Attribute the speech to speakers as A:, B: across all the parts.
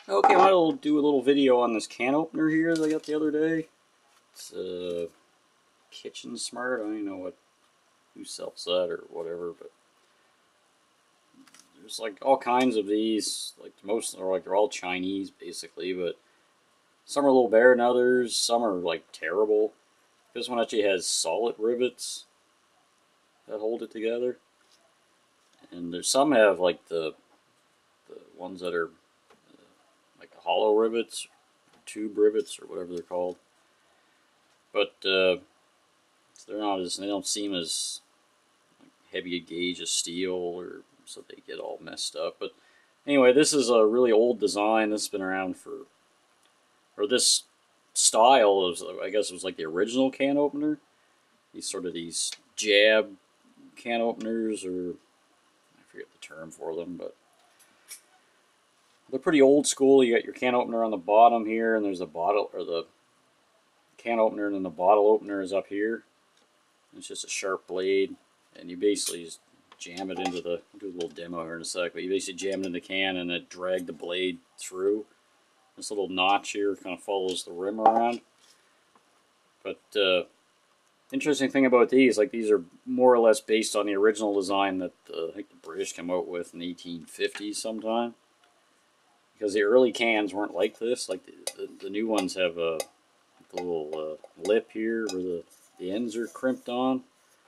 A: Okay, I'll do a little video on this can opener here that I got the other day. It's Kitchen Smart. I don't even know who sells that or whatever, but there's like all kinds of these. Like most are they're all Chinese basically, but some are a little better than others. Some are like terrible. This one actually has solid rivets that hold it together, and there's some have like the ones that are like hollow rivets, tube rivets, or whatever they're called. But they don't seem as heavy a gauge as steel, or so they get all messed up. But anyway, this is a really old design. This has been around for, or this style is, I guess it was like the original can opener. These jab can openers, or I forget the term for them, but they're pretty old school. You got your can opener on the bottom here, and there's a bottle, or the can opener, and then the bottle opener is up here. It's just a sharp blade, and you basically just jam it into the, I'll do a little demo here in a sec, but you basically jam it in the can and then drag the blade through. This little notch here kind of follows the rim around. But interesting thing about these, like these are more or less based on the original design that I think the British came out with in the 1850s sometime. Because the early cans weren't like this. Like the new ones have a little lip here where the ends are crimped on.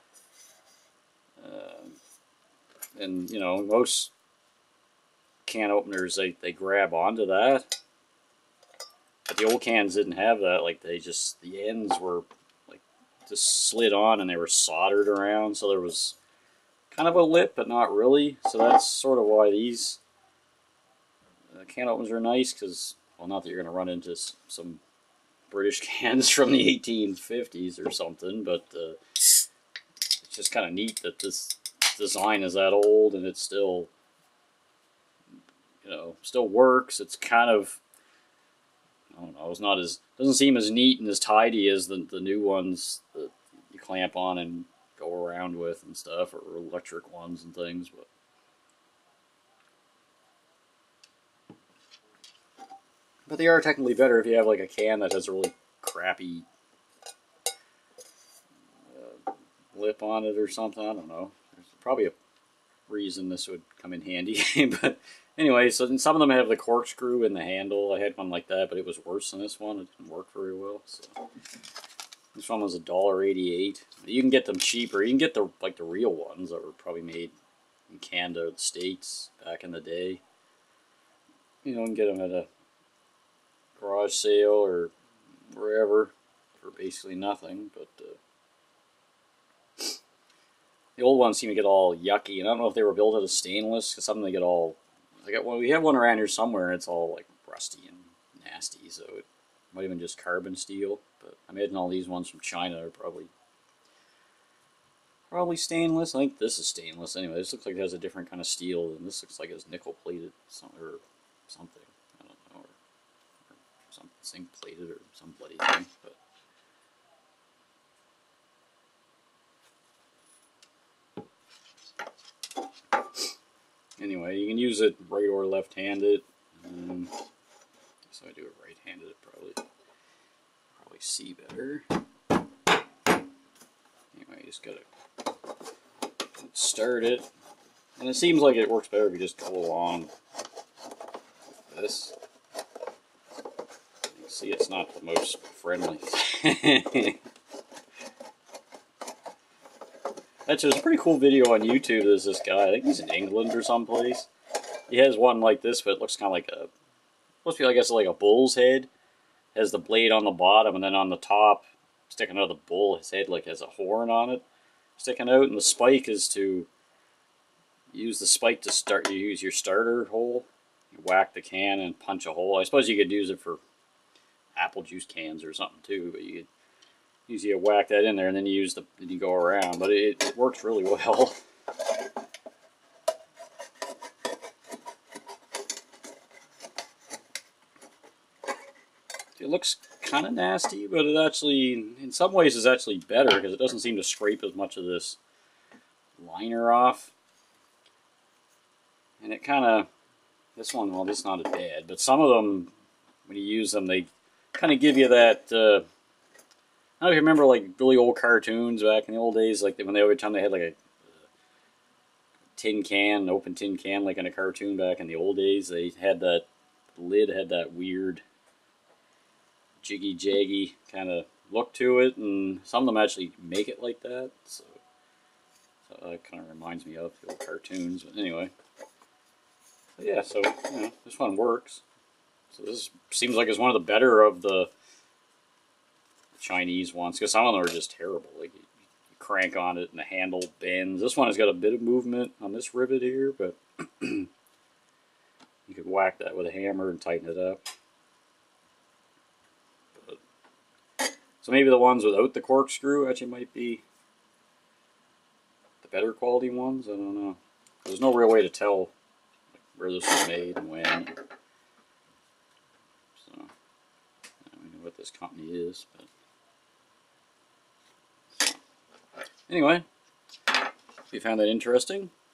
A: And you know, most can openers they grab onto that. But the old cans didn't have that. Like the ends were like just slid on and they were soldered around, so there was kind of a lip, but not really. So that's sort of why these can openers are nice, because, well, not that you're going to run into some British cans from the 1850s or something, but it's just kind of neat that this design is that old and it still, still works. It's kind of, I don't know, doesn't seem as neat and as tidy as the new ones that you clamp on and go around with and stuff, or electric ones and things, but they are technically better if you have like a can that has a really crappy lip on it or something. I don't know. There's probably a reason this would come in handy. But anyway, so some of them have the corkscrew in the handle. I had one like that, but it was worse than this one. It didn't work very well. So this one was $1.88. You can get them cheaper. You can get the real ones that were probably made in Canada or the States back in the day. You can get them at a garage sale or wherever for basically nothing. But the old ones seem to get all yucky, and I don't know if they were built out of stainless, because some of them get all, we have one around here somewhere and it's all like rusty and nasty, so it might have been just carbon steel. But I imagine all these ones from China are probably stainless. I think this is stainless anyway. This looks like it has a different kind of steel, and this looks like it's nickel plated or something. I don't know, or some zinc plated or some bloody thing. But anyway, you can use it right or left-handed. So I do it right-handed, probably see better. Anyway, you just gotta start it, and it seems like it works better if you just go along with this. You can see it's not the most friendly. Actually, there's a pretty cool video on YouTube. There's this guy, I think he's in England or someplace. He has one like this, but it looks kind of like supposed to be, I guess, like a bull's head. It has the blade on the bottom, and then on the top, sticking out of the bull, his head like has a horn on it sticking out, and the spike is to use the spike to start. You use your starter hole, you whack the can and punch a hole. I suppose you could use it for apple juice cans or something too, but you could usually whack that in there, and then you go around. But it works really well. It looks kind of nasty, but it actually, in some ways, is actually better, because it doesn't seem to scrape as much of this liner off. And it kind of This one, well, this is not as bad, but some of them, when you use them, they kind of give you that. I don't know if you remember like really old cartoons back in the old days, like when they every time they had like a tin can, an open tin can, like in a cartoon back in the old days, they had that the lid had that weird jiggy jaggy kind of look to it, and some of them actually make it like that. So that kind of reminds me of the old cartoons. But anyway, but yeah. So this one works. So this seems like it's one of the better of the Chinese ones, because some of them are just terrible. Like you crank on it and the handle bends. This one has got a bit of movement on this rivet here, but you could whack that with a hammer and tighten it up. So maybe the ones without the corkscrew actually might be the better quality ones. I don't know. There's no real way to tell where this was made and when. So I don't know what this company is, but anyway, if you found that interesting,